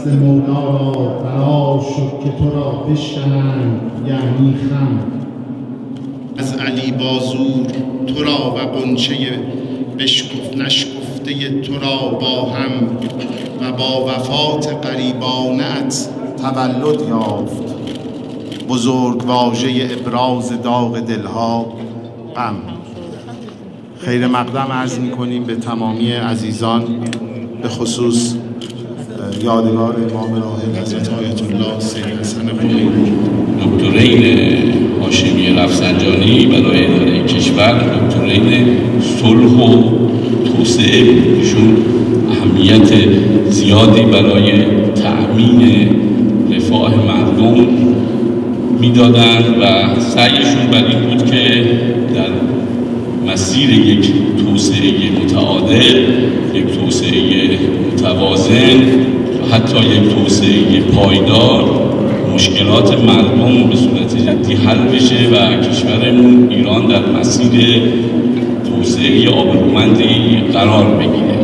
دست مولا را فرا شد که تو را بشکنند یعنی خم. از علی بازور تو را و غنچه نشکفته تو را با هم و با وفات غریبانه‌ات تولد یافت. بزرگ واژه ابراز داغ دلها غم. خیر مقدم عرض می‌کنیم به تمامی عزیزان، به خصوص یادگار امام راحل حضرت آیت الله سید حسن قمی دکترین هاشمی رفسنجانی برای اداره کشور، دکترین صلح و توسعه. ایشون اهمیت زیادی برای تأمین رفاه مردم میدادند و سعیشون بر این بود که در مسیر یک توسعه متعادل، یک توسعه متوازن و حتی یک توسعه پایدار مشکلات مردم به صورت جدی حل بشه و کشورمون ایران در مسیر توسعه آبرومندی قرار بگیره.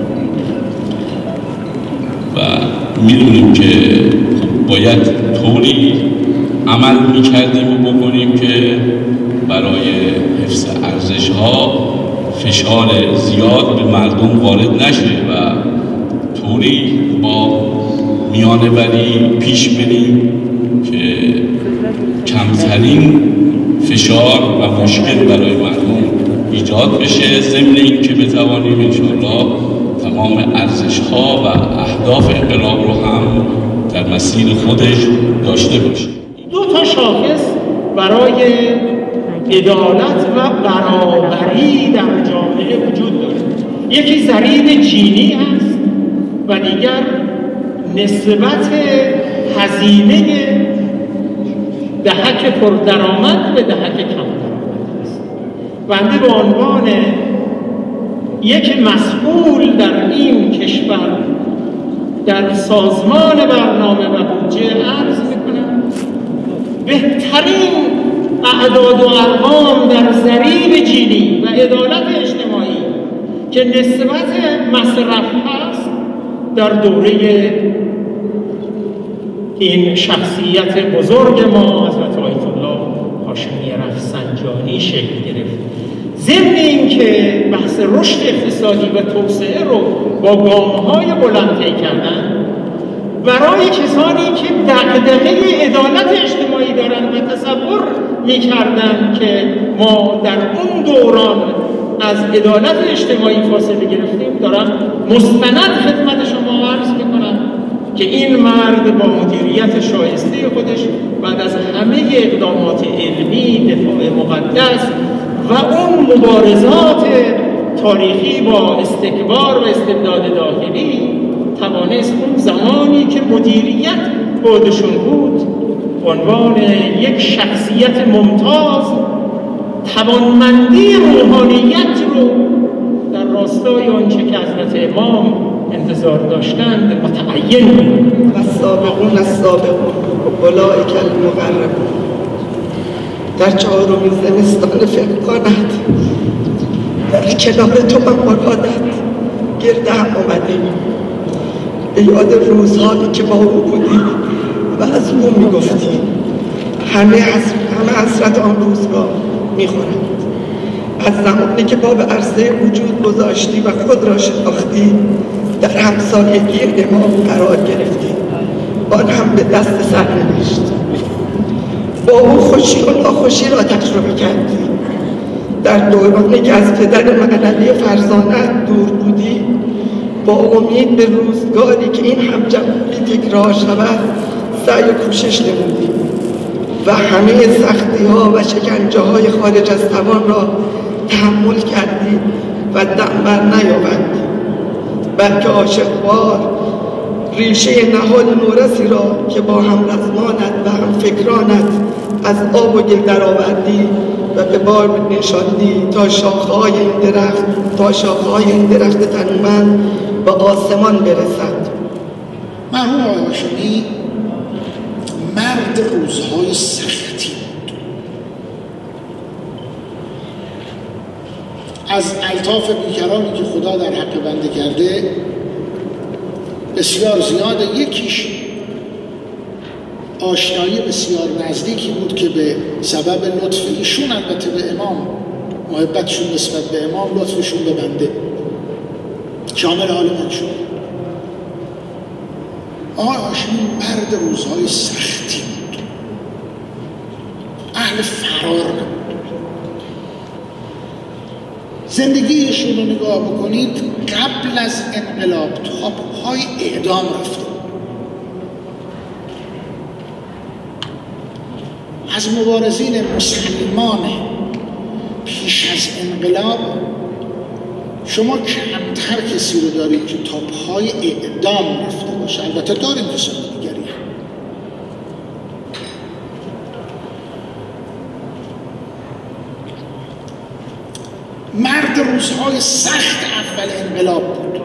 و میدونیم که باید طوری عمل میکردیم و بکنیم که برای حفظ ارزش‌ها فشار زیاد به مردم وارد نشه و طوری با میانه‌بری پیش بریم که کمترین فشار و مشکل برای مردم ایجاد بشه، ضمن این که بتوانیم انشاءالله تمام ارزش‌ها و اهداف انقلاب رو هم در مسیر خودش داشته باشیم. دو تا شاخص برای عدالت و برابری در جامعه وجود داره. یکی ضریب جینی هست و دیگر نسبت هزینه دهک پردرآمد به دهک کم درآمد است. بنده به عنوان یک مسئول در این کشور در سازمان برنامه و بودجه عرض میکنم بهترین اعداد و ارقام در ضریب جینی و عدالت اجتماعی که نسبت مصرف هست در دوره این شخصیت بزرگ ما حضرت آیت الله هاشمی رفسنجانی شکل گرفت. ضمن این که بحث رشد اقتصادی و توسعه رو با گام‌های بلند طی کردن برای کسانی که دغدغه عدالت اجتماعی دارن و تصور می‌کردن که ما در اون دوران از عدالت اجتماعی فاصله گرفتیم، دارم مستند خدمت شما عرض می‌کنم که این مرد با مدیریت شایسته خودش بعد از همه اقدامات علمی، دفاع مقدس و اون مبارزات تاریخی با استکبار و استبداد داخلی توانست اون زمانی که مدیریت بودشون بود عنوان یک شخصیت ممتاز توانمندی روحانیت رو در راستای آنچه که حضرت امام انتظار داشتند متعین و السابقون السابقون اولئک المقربون. در چهارمین زمستان فقهانت در کنار تو و مرادت گرد هم آمدیم به یاد روزهایی که با او بودی و از او میگفتی. همه حسرت آن روزگاه میخورند. از زمانی که باب عرصه وجود گذاشتی و خود را شناختی در همسایگی امام قرار گرفتی، آن هم به دست سرنوشت. با او خوشی و ناخوشی را تجربه کردی. در دورانی که از پدر معنوی فرزانت دور بودی با امید به روزگاری که این همجمعی تکرار شود سعی و کوشش نمودی و همه سختی ها و شکنجه های خارج از توان را تحمل کردی و دم بر نیاوردی، بلکه عاشقوار ریشه نهاد نورسی را که با هم رزمانت و هم فکرانت از آب و گل درآوردی و به بار نشاندی تا شاخه‌های این درخت تنومند به آسمان برسد. مرحوم آقای هاشمی مرد روزهای سختی بود. از الطاف بیکرامی که خدا در حق بنده کرده بسیار زیاده. یکیش آشنایی بسیار نزدیکی بود که به سبب لطف ایشون البته به امام، محبتشون نسبت به امام، لطفشون به بنده شامل حال من شد. آقای هاشمی مرد روزهای سختی بود، اهل فرار نبود. زندگیشون رو نگاه بکنید، قبل از انقلاب تا پای اعدام رفته. از مبارزین مسلمان پیش از انقلاب شما کمتر کسی رو دارید که تا پای اعدام رفته باشه. البته داریم کسان دیگری. مرد روزهای سخت اول انقلاب بود.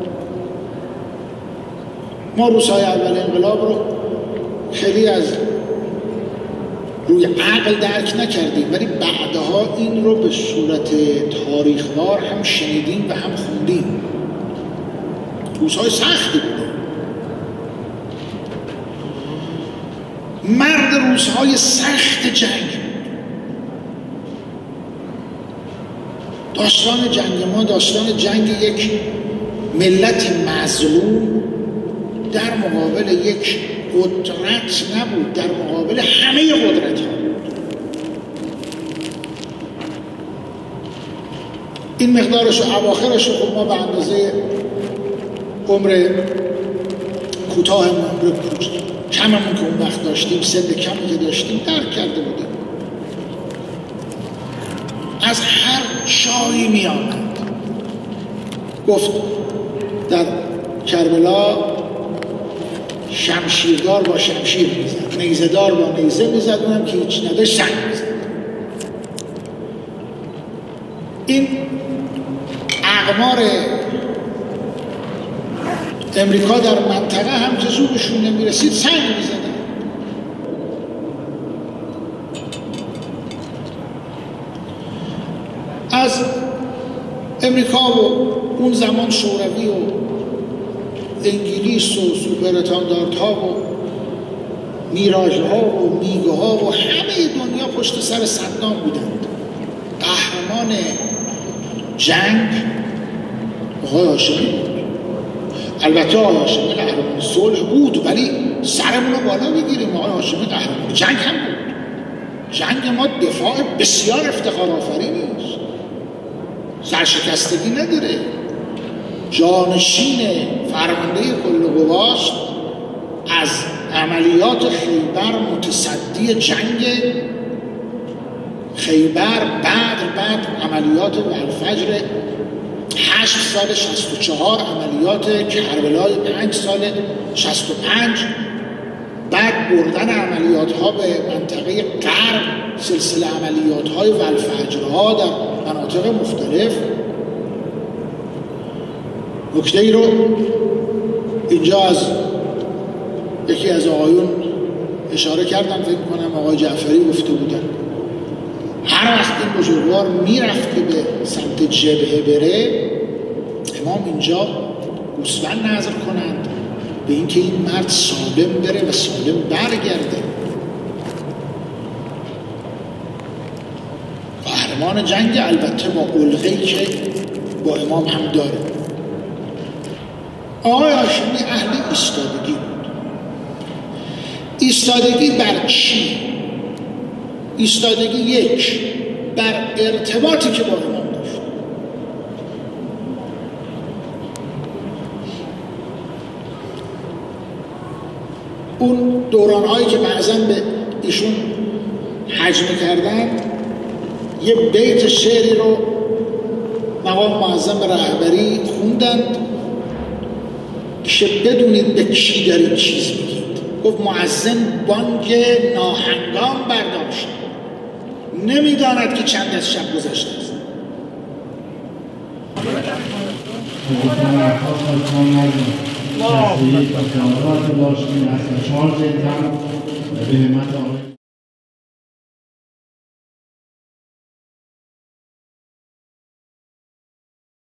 ما روزهای اول انقلاب رو خیلی از روی عقل درک نکردیم، ولی بعدها این رو به صورت تاریخوار هم شنیدیم و هم خوندیم. روزهای سختی بود. مرد روزهای سخت جنگ. داستان جنگ ما داستان جنگ یک ملت مظلوم در مقابل یک قدرت نبود، در مقابل همه قدرت ها بود. این مقدارش و اواخرش رو ما به اندازه عمر کوتاه عمر کممون که اون وقت داشتیم، سن کمی که داشتیم درک کرده بودیم. از هر جایی می آمد. گفت در کربلا شمشیردار با شمشیر میزد، نیزه‌دار با نیزه میزد، اونم که هیچ نداشت سنگ میزد. این اقمار امریکا در منطقه هم که زورشون نمیرسید سنگ میزدن. از امریکا و اون زمان شوروی و انگلیس و سوپرتاندارت ها و میراژ ها و میگه ها و همه دنیا پشت سر صدام بودند. قهرمان جنگ آقای هاشمی بود. البته آقای هاشمی قهرمان صلح بود، ولی سرمون رو بالا بگیریم، آقای هاشمی قهرمان جنگ هم بود. جنگ ما دفاع بسیار افتخار آفرینی است، سرشکستگی نداره. جانشین فرمانده کل قواست. از عملیات خیبر متصدی جنگ خیبر، بعد عملیات والفجر 8 سال 64، عملیات کربلای 5 سال 65، بعد بردن عملیات ها به منطقه غرب، سلسله عملیات های والفجرها در مناطق مختلف. نکته ای رو اینجا از یکی از آقایون اشاره کردم، فکر کنم آقای جعفری گفته بودن، هر وقت این بزرگوار میرفت که به سمت جبهه بره، امام اینجا گوسفند نذر کنند به اینکه این مرد سالم بره و سالم برگرده. قهرمان جنگ، البته با علقه‌ای که با امام هم داره. آقای هاشمی اهل ایستادگی بود. ایستادگی بر چی؟ ایستادگی یک، بر ارتباطی که با امام داشت. اون دورانهایی که بعضا به ایشون حجم کردن، یه بیت شعری رو مقام معظم رهبری خوندند که بدونید به کی دارید چیز میگید. گفت معظم بانگ ناهنگام برداشت، نمیداند که چند از شب گذشته است. الله